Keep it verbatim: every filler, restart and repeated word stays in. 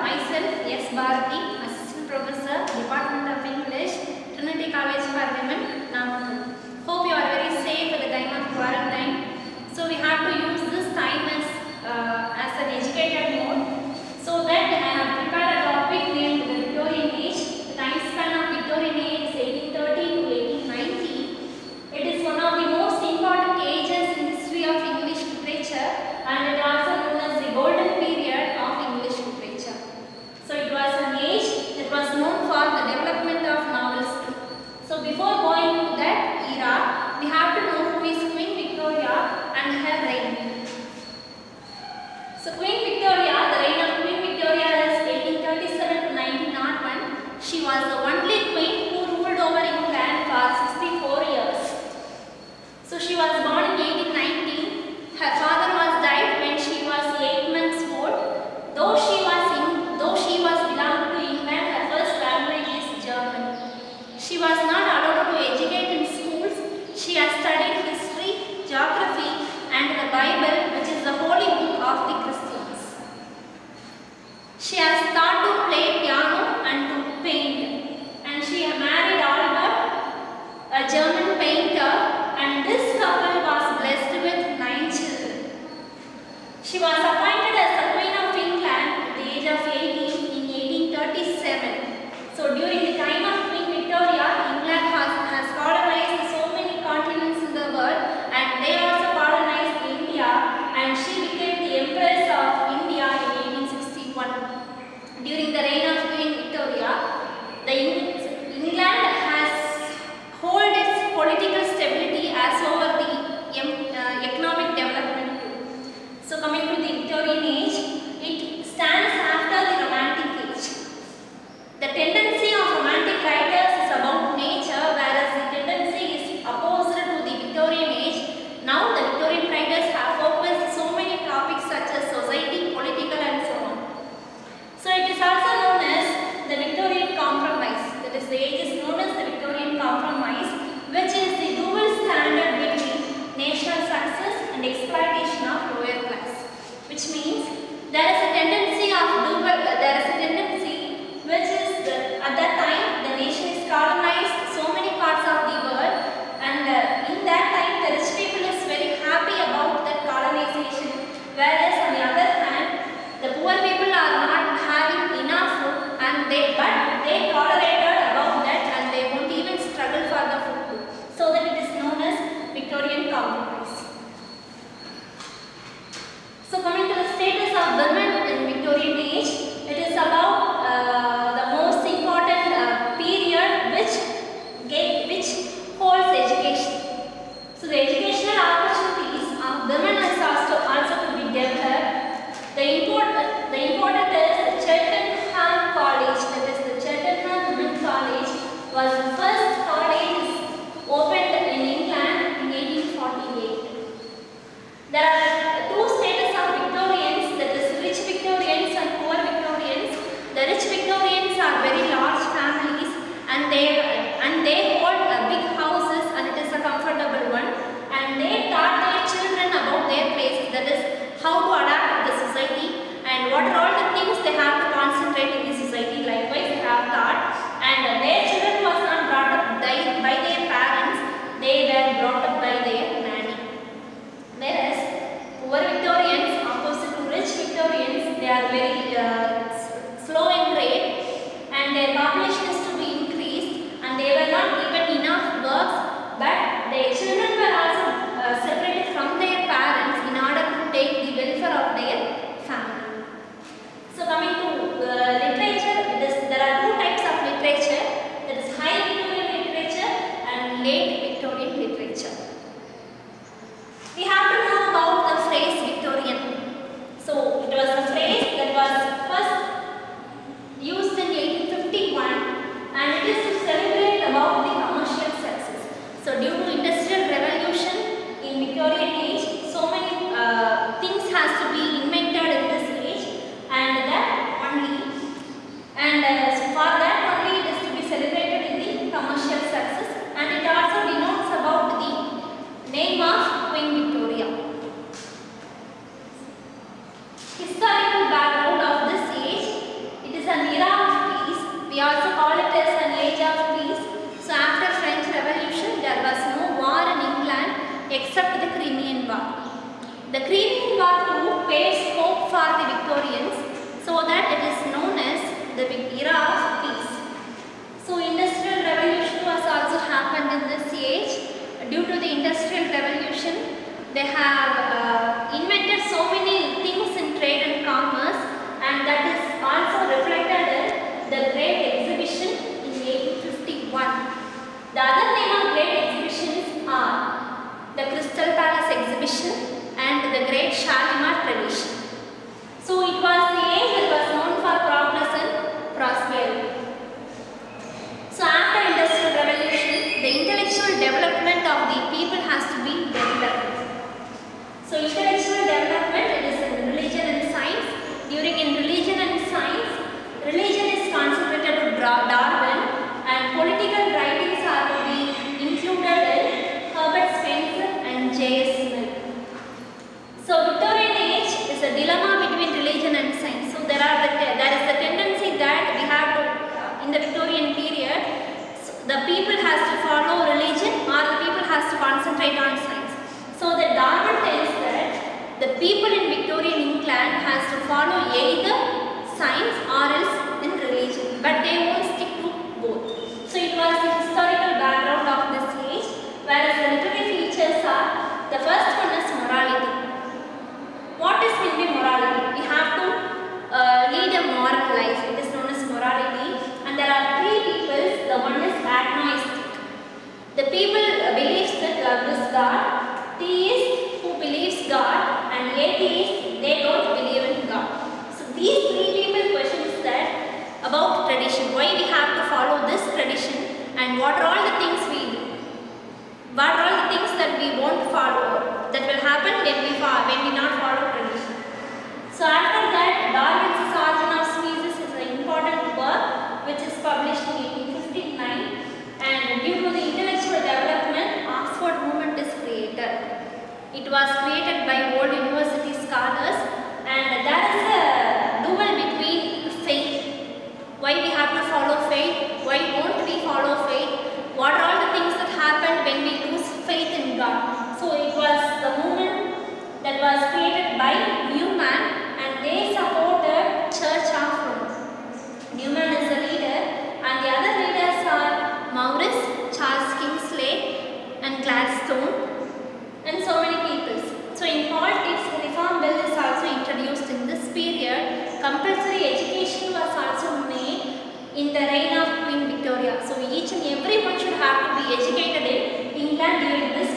myself S. Bharati, Assistant Professor, Department of English, Trinity College for Women, Namakkal. Hope you are very safe at the time of quarantine. So we have to use this time as, uh, as an educated mode. So that I have prepared a topic named the Victorian Age. The time span of Victorian Age is eighteen thirty to eighteen ninety. It is one of the most important ages in history of English literature, and it is also known as the golden period of English literature. So it was an age that was known for the development of novels. So before going to that era, we have to know who is Queen Victoria and her reign. So Queen Victoria, the reign of Queen Victoria is eighteen thirty-seven to nineteen oh one. She was the only queen who ruled over England for sixty-four years. So she was born in eighteen nineteen. Her father was died when she was eight months old. Though she was in, though she was belonged to England, her first language is German. She was not allowed to educate in schools. She has studied history, geography, and the Bible, which is the holy book of the Christians. She has taught to play piano and to paint, and she married Albert, a German painter, and this couple was blessed with nine children. She was appointed as the Queen of England at the age of eighteen in eighteen thirty-seven. So during the time of Queen Victoria, England has, has colonized so many continents in the world, and they also colonized India, and she became the Empress of India in eighteen sixty-one. During the reign of Queen Victoria, the England has hold its political stability as over the uh, economic development too. So coming to the Victorian age, it stands after the Romantic age. The tendency of Romantic writers is about nature, whereas the tendency is opposite to the Victorian age. Now the Victorian writers have focused so many topics such as society, political, and so on. So it is also known as the Victorian Compromise. That is, the age is known as the Victorian Compromise, which is the dual standard between national success and exploitation of lower class. Which means there is a tendency of dual, uh, there is a tendency which is the, at that time the nation is colonized so many parts of the world, and uh, in that time the rich people is very happy about that colonization, whereas on the other hand the poor people are not having enough food, and they but they tolerated about that, and they won't even struggle for the food. So that it is known as Victorian Compromise. So coming to the status of women in Victorian age, it is about uh, the most important uh, period which get, which holds education. So the educational opportunities of women is also also to be developed. The important the important is the Cheltenham College, that is the Cheltenham Women's College, was the first college opened in England in eighteen forty-eight. There are two status of Victorians, that is rich Victorians and poor Victorians. The rich Victorians are very large families, and they and they hold uh, big houses, and it is a comfortable one, and they taught their children about their place, that is how to adapt to the society and what are all the things they have to concentrate in the society. Likewise, they have taught, and uh, their children was not brought up by, by their parents, they were brought up by their nanny. Whereas poor Victorians, opposite to rich Victorians, they are very uh, slow in trade, and their population is to be increased, and they were not given enough works, but their children were also uh, separated from their parents in order to take the welfare of their family. So coming to uh, literature, it is, there are two types of literature, that is high Victorian literature and late Victorian literature. We have to know about the phrase Victorian. So it was a phrase that was people in Victorian England has to follow either science or else in religion, but they won't stick to both. So it was the historical background of this age, whereas the literary features are, the first one is morality. What is meant by morality? We have to uh, lead a moral life. It is known as morality, and there are three people. The one is agnostic. The people uh, believes that love is God. Theist who believes God, and atheist they don't believe in God. So these three people questions that about tradition. Why we have to follow this tradition, and what are all the things we do? What are all the things that we won't follow that will happen when we follow, when we not follow tradition? So after that, Darwin's Origin of Species is an important work which is published in eighteen fifty-nine, and due to the intellectual development, Oxford movement is created. It was created by old university scholars, and there is a duel between faith. Why we have to follow faith? Why won't we follow faith? What are all the things that happen when we lose faith in God? So it was the movement that was created by Newman, and they supported Church of Rome. Newman is the leader, and the other leaders are Maurice, Charles Kingsley, and Gladstone, and so many people. So in politics, the Reform Bill is also introduced in this period. Compulsory education was also made in the reign of Queen Victoria. So each and everyone should have to be educated in England during this